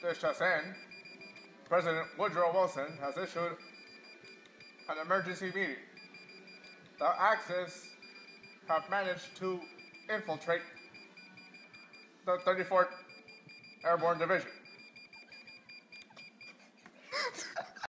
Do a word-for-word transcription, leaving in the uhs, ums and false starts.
this just in, President Woodrow Wilson has issued an emergency meeting. The Axis have managed to infiltrate the thirty-fourth Airborne Division.